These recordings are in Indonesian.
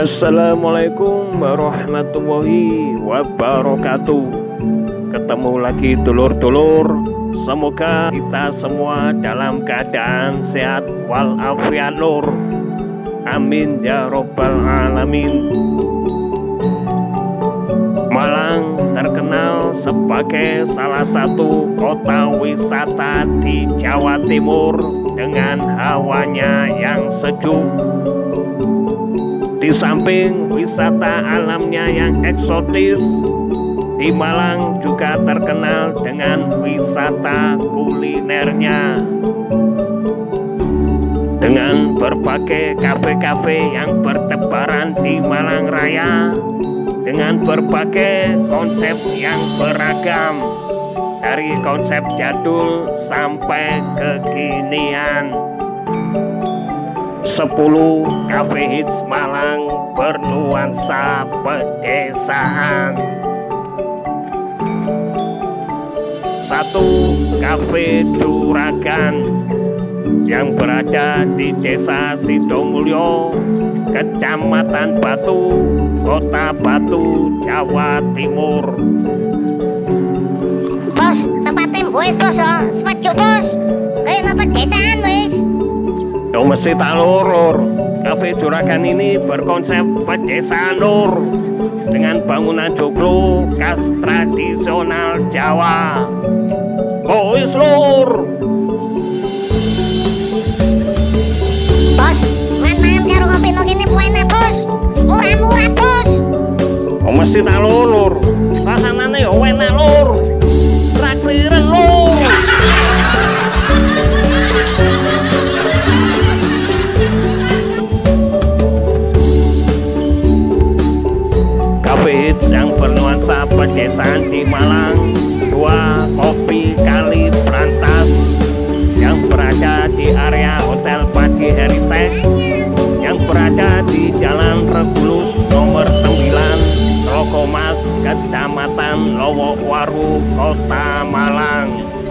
Assalamualaikum warahmatullahi wabarakatuh. Ketemu lagi dulur-dulur. Semoga kita semua dalam keadaan sehat walafiat lur. Amin ya robbal alamin. Malang terkenal sebagai salah satu kota wisata di Jawa Timur dengan hawanya yang sejuk. Di samping wisata alamnya yang eksotis, di Malang juga terkenal dengan wisata kulinernya. Dengan berbagai kafe-kafe yang bertebaran di Malang Raya, dengan berbagai konsep yang beragam, dari konsep jadul sampai kekinian. 10 kafe hits Malang bernuansa pedesaan. 1 kafe Juragan yang berada di Desa Sidomulyo, Kecamatan Batu, Kota Batu, Jawa Timur. Bos, tempatnya wis bos, sepajuk bos. Kayak ngapa pedesaan wis. Yo mesti tak lur. Kafe Juragan ini berkonsep pedesaan lur, dengan bangunan joglo khas tradisional Jawa. Wis lur. Bos, manam karo ngopi nang kene enak bos. Murah-murah bos. Oh mesti tak lur. Rasanane yo enak lur. Traktiran lur. Kafe hits yang bernuansa pedesaan di Malang, 2 Kopi Kali Brantas yang berada di area Hotel Padi Heritage yang berada di Jalan Regulus nomor 9, Trokomas, Kecamatan Lowowaru, Kota Malang.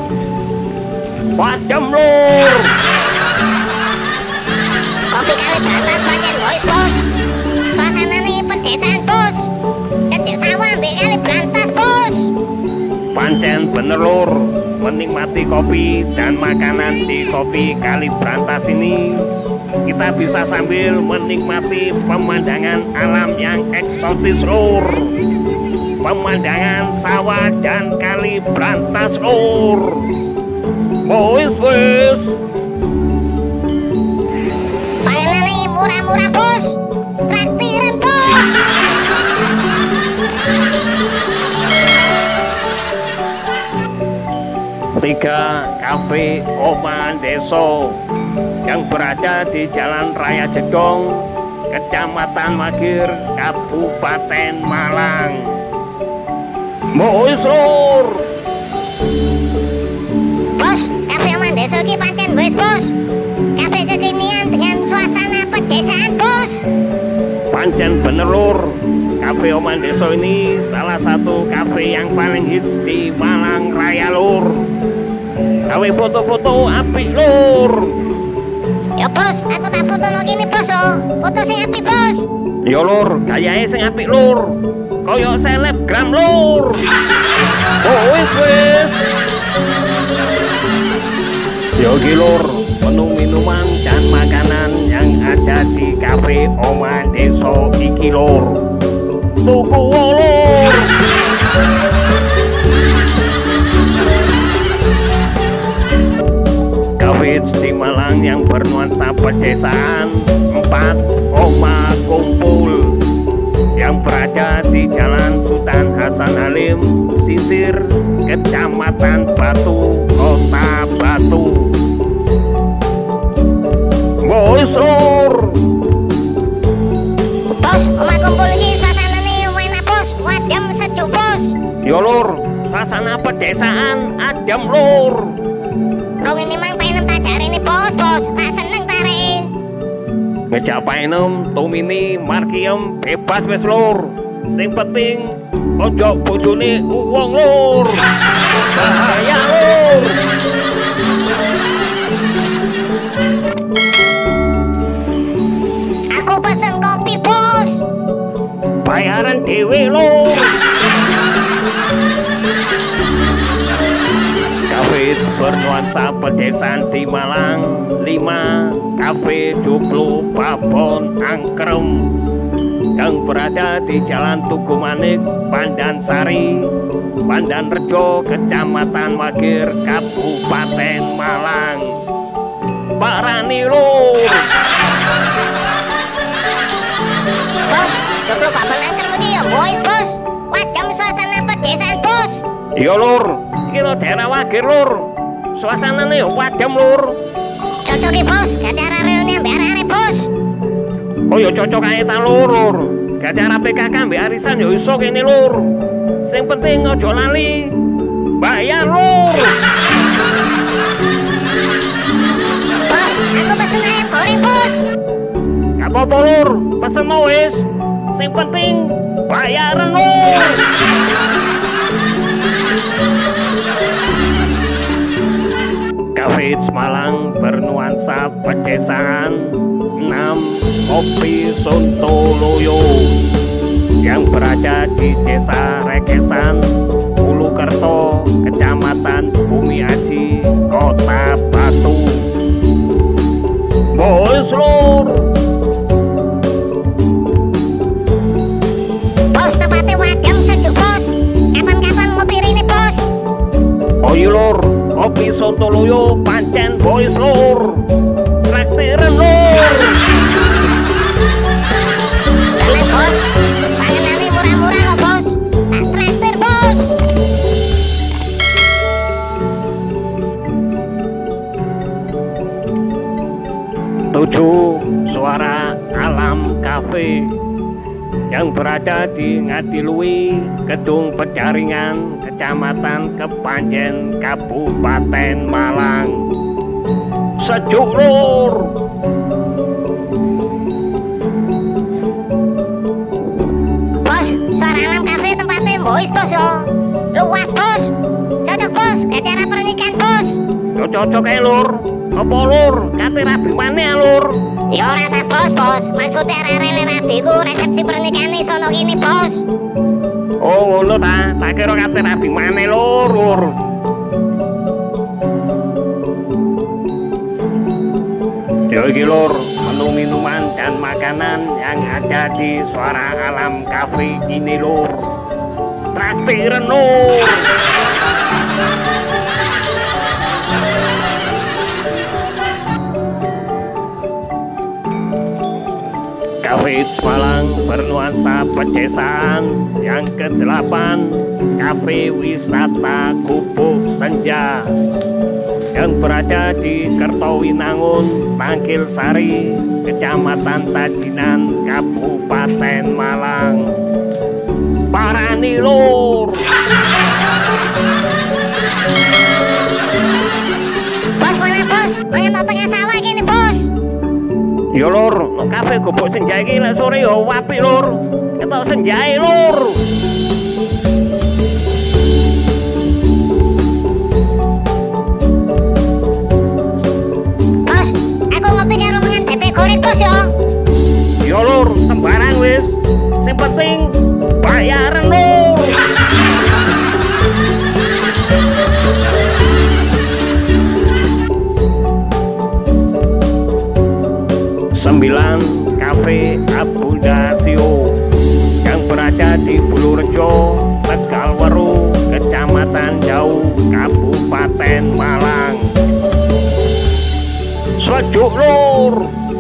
Padam lur. Kopi Kali Brantas pancen wis bos. Suasanane pedesaan bos. Cedek sawah mbek Kali Brantas bos. Pancen bener lur, menikmati kopi dan makanan di Kopi Kali Brantas ini kita bisa sambil menikmati pemandangan alam yang eksotis lur. Pemandangan sawah dan Kali Brantas lur. Wis. Panenane murah-murah bos. Traktiran bos. Tiga Kafe Oma Deso yang berada di Jalan Raya Jedong, Kecamatan Magir, Kabupaten Malang. Wis lur. Bos, Kafe Oma Deso iki pancen wis bos. Kafe kekinian dengan suasana pedesaan bos. Pancen bener lur. Kafe Oma Deso ini salah satu kafe yang paling hits di Malang Raya lur. Gawe foto-foto apik lur. Ya bos, aku tak foto nang kene bos. Foto sing apik bos. Ya lur, gayahe sing apik lur. Kaya selebgram lur. Wis. Yo iki lur, menu minuman dan makanan yang ada di Kafe Oma Deso iki lur. Tuku lur. Kafe di Malang yang bernuansa pedesaan, 4 Oma Kumpul yang berada di Jalan Sultan Hasan Halim, Sisir, Kecamatan Batu, Kota Batu. Wis lur. Bos, Oma Kumpul iki suasanane enak bos. Wadem sejuk bos. Yo lur, suasana pedesaan adem lur. Rong ini mang pengen tak jarene bos. Tak seneng tare. Ngejak paenem, tumini, markiem, bebas wis lur. Sing penting ojo bojone uwong lur. Bahaya lur. Aku pesen kopi bos. bayaran dewe lur. Kafe bernuansa pedesaan di Malang 5 Kafe Joglo Babon Angkrem yang berada di Jalan Tugu Manik, Pandansari, Pandanrejo, Kecamatan Wagir, Kabupaten Malang. Parani lur. Bos, Joglo Babon Angkrem iki ya boys bos. Wadam suasana pedesaan bos. Iya lur, iki lho daerah Wagir lur. Suasanane yo wadam lur. Cocok iki bos, gak ada reuni ambek arek-arek bos. Oh ya cocok ae ta lur. Gak ada PKK ambek arisan yo iso kene lur. Sing penting ojo lali bayar lur. Bos, aku pesen ayam goreng bos. Gak apa-apa lur, pesen mau wis. Sing penting bayaran lur. Kafe Malang bernuansa pedesaan 6 Kopi Sontoloyo yang berada di Desa Rekesan, Pulukerto, Kecamatan Bumi Aji, Kota Batu. Boys lur. Bos, tempatnya wadam sejuk bos. Kapan-kapan ngopi ini bos. Oh iya lur, Kopi Sontoloyo pancen boys lur. Traktiran lur. Jalan bos, panganannya murah-murah kok bos. Tak traktir bos. Tujuh Suara Alam Cafe yang berada di Ngadilui, Gedung Penjaringan, Kecamatan Kepanjen, Kabupaten Malang. Sejuk lur. Bos, Suara Alam Cafe tempatnya boys bos yo. Luas bos. Cocok bos, gak cara pernikahan bos. Yo cocok ae lur. Apa lur? Kate rabi maneh lur. Ya ora ta bos. Maksudnya arek-arek rabi ku resepsi pernikahan sono kini bos. Oh ngono ta. Tak kira kate rabi maneh lur. Yo iki lur, menu minuman dan makanan yang ada di Suara Alam Cafe ini lur. Traktiran lur. Kafe Malang bernuansa pedesaan yang ke-8 Kafe Wisata Gubuk Senja yang berada di Kertowinangun, Tangkil Sari, Kecamatan Tajinan, Kabupaten Malang. Parani lur. Bos, mana bos? Mana tengah sawah gini bos. Ya lur, no kafe Gubuk Senja iki lek sore ya apik lur. Ketok senjae lur. Bos, aku ngopi karo mangan bebek goreng bos yo. Ya lur, sembarang wis. Sing penting bayaran lur. Sembilan Kafe Abundasio yang berada di Bulurejo, Tegalwaru, Kecamatan Jauh, Kabupaten Malang. Sejuk lur.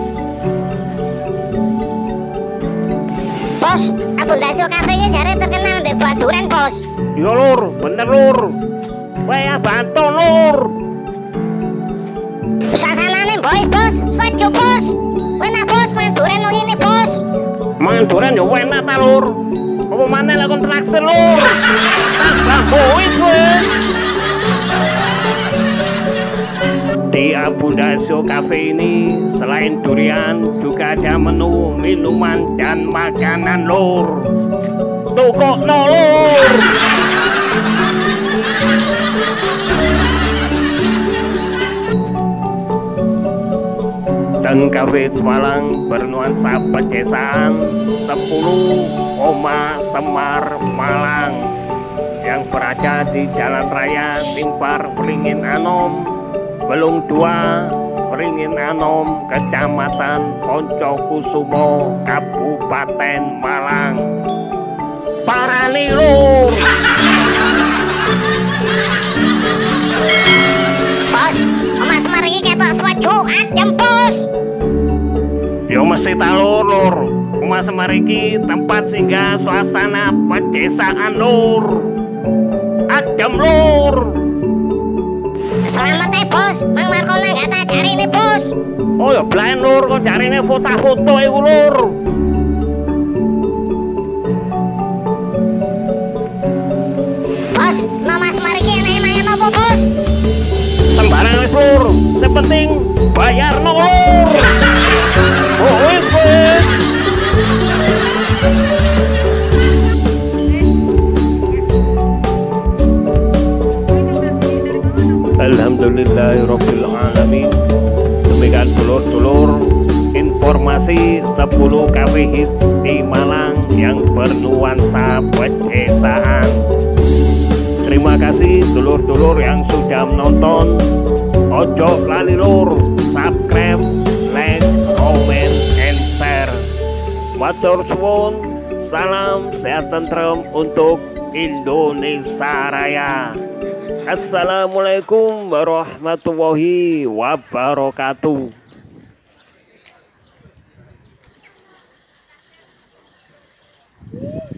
Bos, Abundasio Cafe ini jare terkenal mbek buah duren bos. Ya lur, bener lur. Waya bantu lur. Suasanane boys bos, sejuk bos. Enak bos, main duren lo ini bos. Mangan duren yo enak ta lur. Apa maneh lek kon traktir lur. Tambah bois wis. Di Abundasio Cafe ini selain durian juga ada menu minuman dan makanan lur. Tukokno lur. Gang Kafe Semalang bernuansa pedesaan 10 Semar Malang yang berada di Jalan Raya Timpar Beringin Anom, Belung 2 Beringin Anom, Kecamatan Poncokusumo, Kabupaten Malang. Parani lur. Bos, Mas Semar iki ketok sewejo adem, Bos. Yo mesti talur lur. Mas Semar iki tempat singgah suasana pedesaan lur. Adem lur. Selamat Bos, Mang Markono gak tak cari nih Bos. Oh ya blaen lur, kok jarine foto-foto iku lur. Bos, no Mas Semar iki enak-enak apa Bos? Sembarang wis lur, sing penting bayar no lur. Oh wis. Alhamdulillahirabbil alamin. Demikian dulur-dulur informasi 10 kafe hits di Malang yang bernuansa pedesaan. Terima kasih dulur-dulur yang sudah menonton. Ojo lali lur, subscribe, like, comment, and share. Matur suwun, salam sehat tentrem untuk Indonesia Raya. Assalamualaikum warahmatullahi wabarakatuh.